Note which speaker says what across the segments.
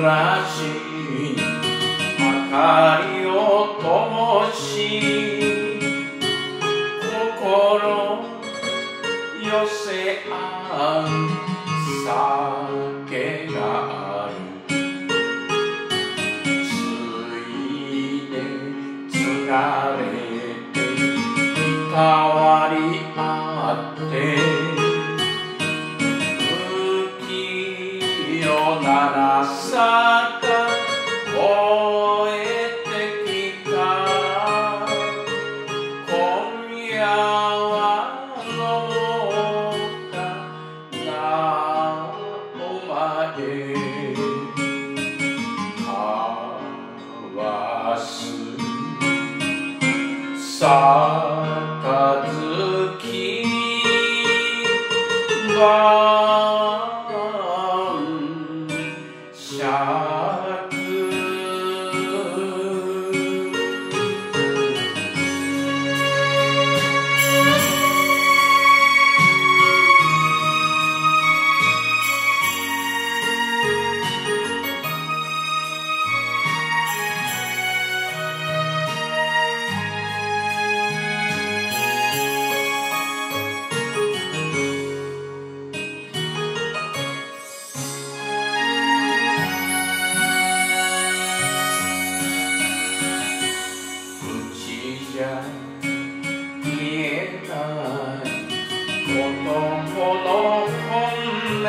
Speaker 1: らし明かりを灯し心寄せ合う酒があるついでつがれていたわりあって吹を鳴らさか燃えてきた今夜は飲もうかなお前交わす杯晩酌じゃ見えない男の本音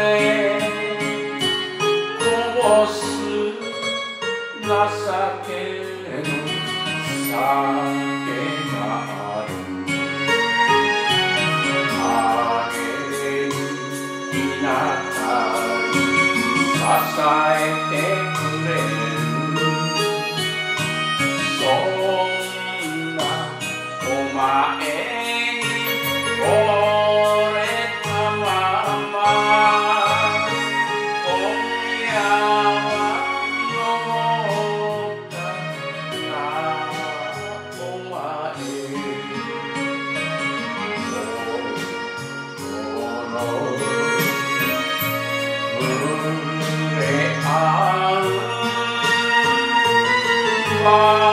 Speaker 1: こぼす情けの酒がある影になったり支えてくれるお前に惚れたまま今夜は飲もうかなお前心触れ合う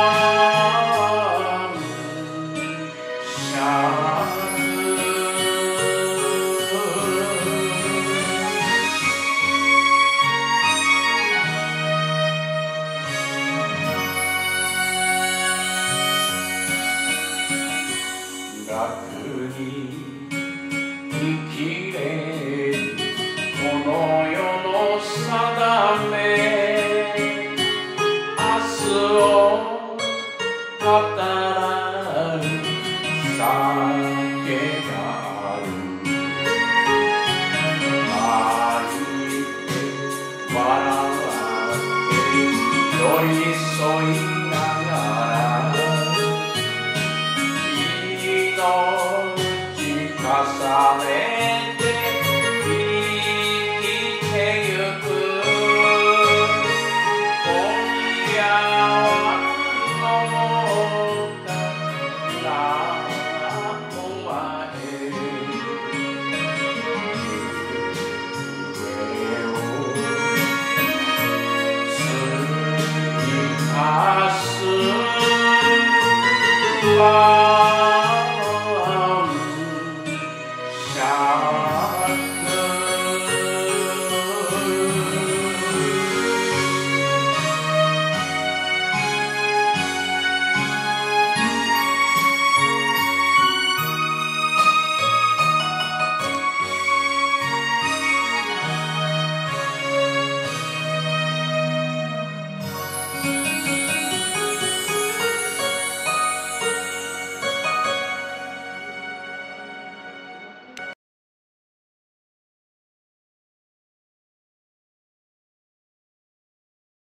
Speaker 1: 楽に生きれるこの世の定め明日を語らぬ酒がある泣いて笑って寄り添いながら重ねて生きてゆく今夜は飲もうかなお前夢を過ぎかす